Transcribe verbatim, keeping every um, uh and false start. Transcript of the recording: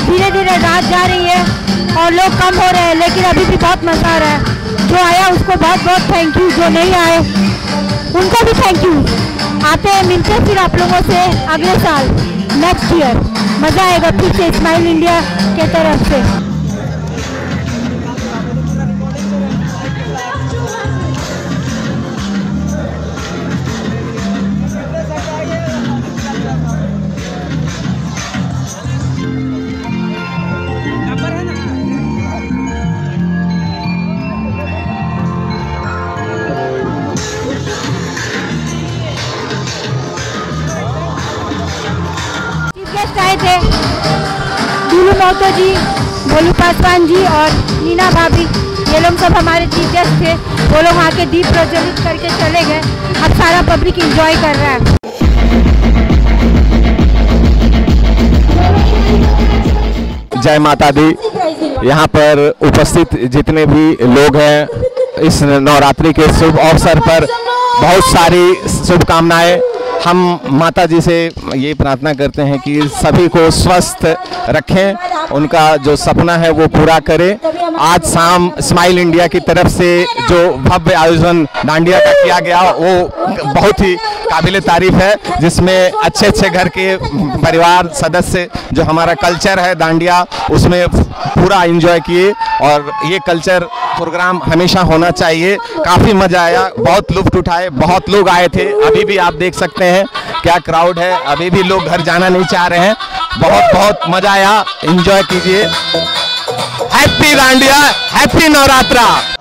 धीरे धीरे रात जा रही है और लोग कम हो रहे हैं, लेकिन अभी भी बहुत मज़ा आ रहा है। जो आया उसको बहुत बहुत थैंक यू, जो नहीं आए उनको भी थैंक यू। आते हैं, मिलते हैं फिर आप लोगों से अगले साल, नेक्स्ट ईयर मज़ा आएगा फिर से स्माइल इंडिया के तरफ से। आए थे दुलू महतो जी, भोलू पासवान जी और नीना भाभी, ये लोग सब हमारे चीफ गेस्ट थे। वो लोग आके दीप प्रज्वलित करके चले गए। अब सारा पब्लिक एंजॉय कर रहा है। जय माता दी। यहाँ पर उपस्थित जितने भी लोग हैं, इस नवरात्रि के शुभ अवसर पर बहुत सारी शुभकामनाएं। हम माता जी से ये प्रार्थना करते हैं कि सभी को स्वस्थ रखें, उनका जो सपना है वो पूरा करें। आज शाम स्माइल इंडिया की तरफ से जो भव्य आयोजन डांडिया का किया गया वो बहुत ही काबिल तारीफ है, जिसमें अच्छे अच्छे घर के परिवार सदस्य जो हमारा कल्चर है डांडिया उसमें पूरा एंजॉय किए, और ये कल्चर प्रोग्राम हमेशा होना चाहिए। काफ़ी मज़ा आया, बहुत लुत्फ उठाए, बहुत लोग आए थे। अभी भी आप देख सकते हैं क्या क्राउड है, अभी भी लोग घर जाना नहीं चाह रहे हैं। बहुत बहुत मज़ा आया, एंजॉय कीजिए। Happy Dandiya, happy Navratra.